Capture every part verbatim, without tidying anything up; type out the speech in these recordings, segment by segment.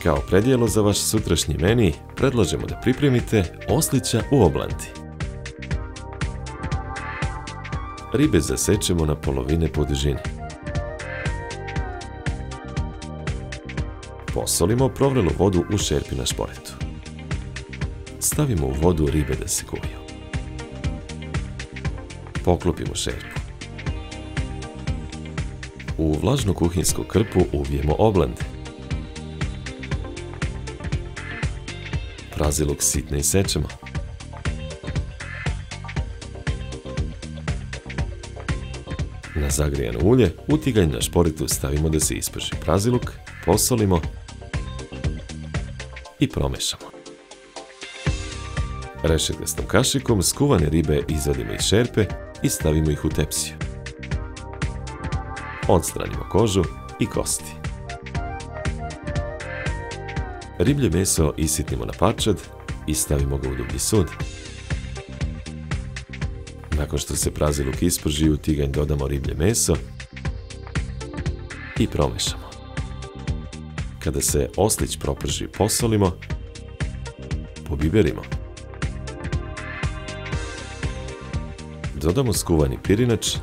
Kao predjelo za vaš sutrašnji meni predlažemo da pripremite oslića u oblandi. Ribe zasečemo na polovine po dužini. Posolimo provrelu vodu u šerpi na šporetu. Stavimo u vodu ribe da se kuvaju. Poklopimo šerpu. U vlažnu kuhinsku krpu uvijemo oblande. Praziluk sitno isečemo. Na zagrijano ulje u tiganj na šporetu stavimo da se isprži praziluk, posolimo i promešamo. Rešetastom kašikom skuvane ribe izvadimo iz šerpe i stavimo ih u tepsiju. Odstranimo kožu i kosti. Riblje meso isitnimo na parčad i stavimo ga u dublji sud. Nakon što se praziluk isprži, u tiganj dodamo riblje meso i promešamo. Kada se oslić proprži, posolimo, pobiberimo. Dodamo skuvani pirinač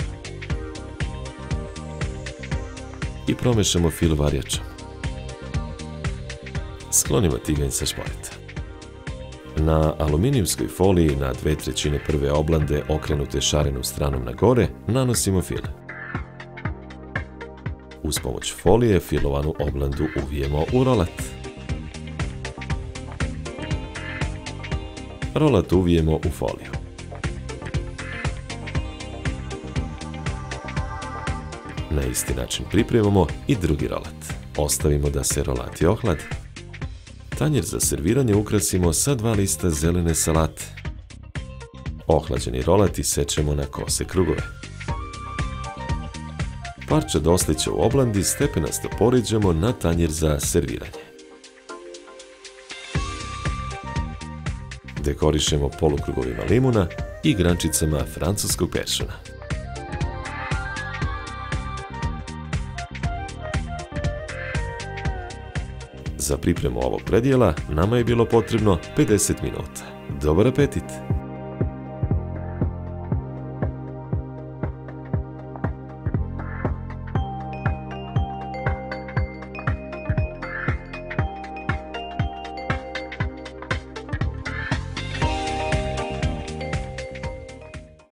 i promešamo fil varjačom. Sklonimo tiganj sa šporeta. Na aluminijumskoj foliji na dve trećine prve oblande okrenute šarenom stranom na gore nanosimo fil. Uz pomoć folije filovanu oblandu uvijemo u rolat. Rolat uvijemo u foliju. Na isti način pripremamo i drugi rolat. Ostavimo da se rolati ohlade. Tanjer za serviranje ukrasimo sa dva lista zelene salate. Ohlađeni rolat isečemo na kose krugove. Parčad oslića u oblandi stepenasto poriđemo na tanjer za serviranje. Dekorišemo polukrugovima limuna i grančicama francuskog peršuna. Za pripremu ovog predjela nama je bilo potrebno pedeset minuta. Dobar apetit!